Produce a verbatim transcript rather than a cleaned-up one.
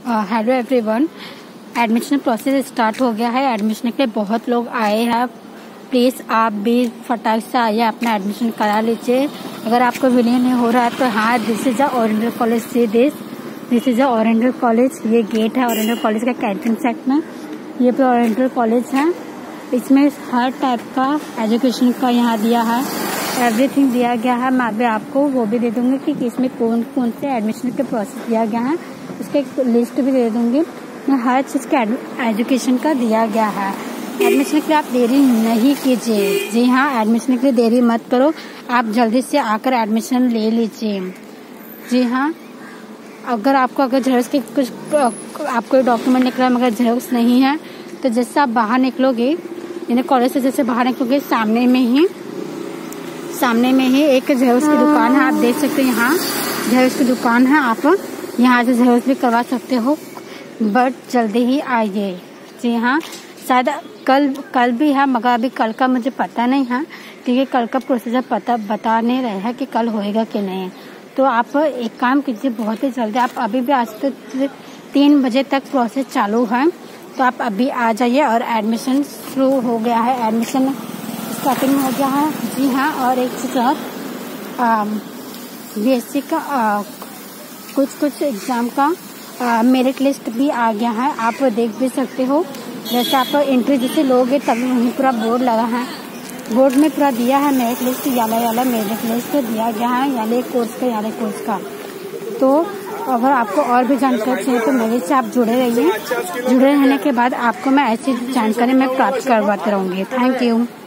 Hello everyone, admission process start हो गया है। एडमिशन के लिए बहुत लोग आए हैं। प्लीज़ आप भी फटाक से आइए, अपना एडमिशन करा लीजिए। अगर आपको विलियन नहीं हो रहा है तो हाँ, this is a oriental college से this this is a oriental college. ये गेट है ओरिएंटल कॉलेज का कैंटीन सेक्ट में। ये पे ओरिएंटल कॉलेज है। इसमें हर टाइप का एजुकेशन का यहाँ दिया है, एवरीथिंग दिया गया है। मैं अभी आपको वो भी दे दूंगी कि इसमें कौन कौन से एडमिशन के प्रोसेस दिया गया है, उसका एक लिस्ट भी दे दूंगी। मैं हर चीज़ का एजुकेशन का दिया गया है। एडमिशन के लिए आप देरी नहीं कीजिए। जी हाँ, एडमिशन के लिए देरी मत करो, आप जल्दी से आकर एडमिशन ले लीजिए। जी हाँ, अगर आपको अगर जेरोक्स के कुछ आपको डॉक्यूमेंट निकला मगर जेरोक्स नहीं है तो जैसे आप बाहर निकलोगे, यानी कॉलेज से जैसे बाहर निकलोगे, सामने में ही सामने में ही एक जेरोक्स की दुकान है। आप देख सकते हैं यहाँ जेरोक्स की दुकान है। आप यहाँ से जेरोक्स भी करवा सकते हो, बट जल्दी ही आइए। जी हाँ, शायद कल कल भी है मगर अभी कल का मुझे पता नहीं है, क्योंकि कल का प्रोसीजर पता बता नहीं रहे हैं कि कल होएगा कि नहीं। तो आप एक काम कीजिए, बहुत ही जल्दी। आप अभी भी आज तक तीन बजे तक प्रोसेस चालू है, तो आप अभी आ जाइए। और एडमिशन शुरू हो गया है, एडमिशन स्टार्टिंग हो गया है। जी हाँ, और एक चीज़ और, बी एस सी का आ, कुछ कुछ एग्ज़ाम का मेरिट लिस्ट भी आ गया है, आप देख भी सकते हो। जैसे आप एंट्री जैसे लोगे तभी वहीं पूरा बोर्ड लगा है, बोर्ड में पूरा दिया है मेरिट लिस्ट, याला याला मेरिट लिस्ट दिया गया है, याले कोर्स का याले कोर्स का। तो अगर आपको और भी जानकारी चाहिए तो मेरे से आप जुड़े रहिए। जुड़े रहने के बाद आपको मैं ऐसी जानकारी मैं प्राप्त करवाती रहूँगी। Thank you.